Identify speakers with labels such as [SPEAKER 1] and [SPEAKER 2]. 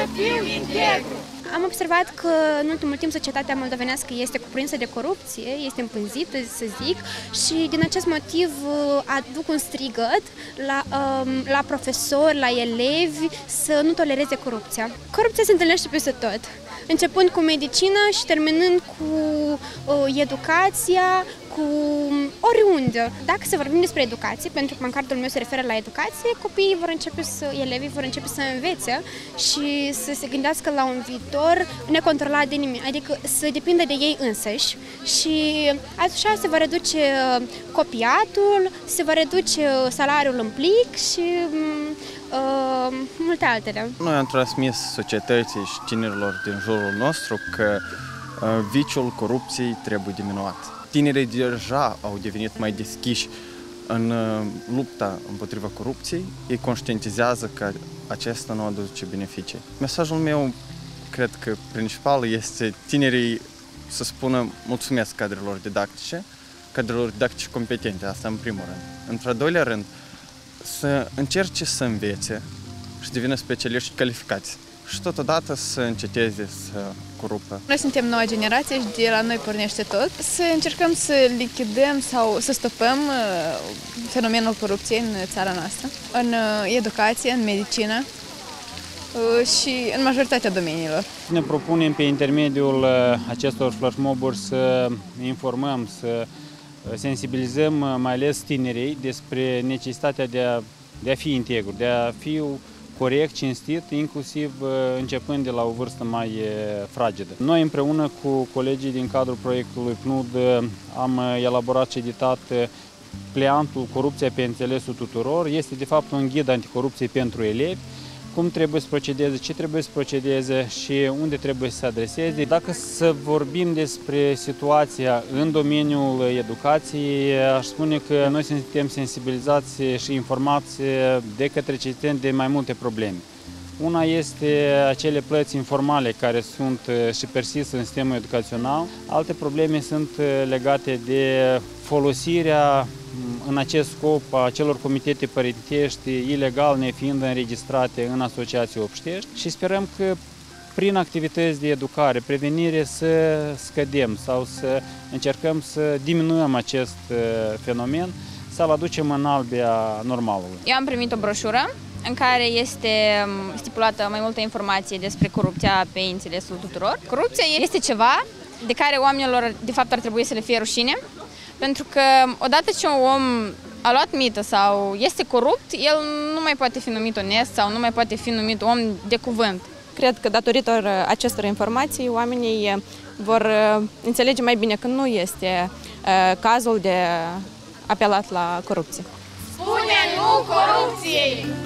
[SPEAKER 1] fiu integru.
[SPEAKER 2] Am observat că în ultimul timp societatea moldovenească este cuprinsă de corupție, este împânzită, să zic, și din acest motiv aduc un strigăt la profesori, la elevi, să nu tolereze corupția. Corupția se întâlnește peste tot, începând cu medicină și terminând cu educația, cu oriunde. Dacă să vorbim despre educație, pentru că mancardul meu se referă la educație, elevii vor începe să învețe și să se gândească la un viitor necontrolat de nimeni, adică să depindă de ei însăși și așa se va reduce copiatul, se va reduce salariul în plic și multe altele.
[SPEAKER 3] Noi am transmis societății și tinerilor din jurul nostru că viciul corupției trebuie diminuat. Tinerii deja au devenit mai deschiși în lupta împotriva corupției, ei conștientizează că acesta nu aduce beneficii. Mesajul meu, cred că principal, este tinerii să spună mulțumesc cadrelor didactice competente, asta în primul rând. Într-al doilea rând, să încerce să învețe și devină specialiști calificați și totodată să înceteze să corupă.
[SPEAKER 4] Noi suntem noua generație și de la noi pornește tot. Să încercăm să lichidăm sau să stopăm fenomenul corupției în țara noastră, în educație, în medicină și în majoritatea domeniilor.
[SPEAKER 5] Ne propunem pe intermediul acestor flashmob-uri să informăm, să sensibilizăm mai ales tinerii despre necesitatea de a fi integru, de a fi corect, cinstit, inclusiv începând de la o vârstă mai fragedă. Noi împreună cu colegii din cadrul proiectului PNUD am elaborat și editat pleantul Corupția pe înțelesul tuturor. Este de fapt un ghid anticorupție pentru elevi, cum trebuie să procedeze, ce trebuie să procedeze și unde trebuie să se adreseze. Dacă să vorbim despre situația în domeniul educației, aș spune că noi suntem sensibilizați și informați de către cetățeni de mai multe probleme. Una este acele plăți informale care sunt și persistă în sistemul educațional. Alte probleme sunt legate de folosirea în acest scop a acelor comitete părintești ilegal nefiind înregistrate în asociații obștești și sperăm că prin activități de educare, prevenire să scădem sau să încercăm să diminuăm acest fenomen, să-l aducem în albia normalului.
[SPEAKER 6] Eu am primit o broșură în care este stipulată mai multă informație despre corupția pe înțelesul tuturor. Corupția este ceva de care oamenilor de fapt ar trebui să le fie rușine, pentru că odată ce un om a luat mită sau este corupt, el nu mai poate fi numit onest sau nu mai poate fi numit om de cuvânt.
[SPEAKER 7] Cred că datorită acestor informații oamenii vor înțelege mai bine că nu este cazul de apelat la corupție.
[SPEAKER 1] Spune nu corupției!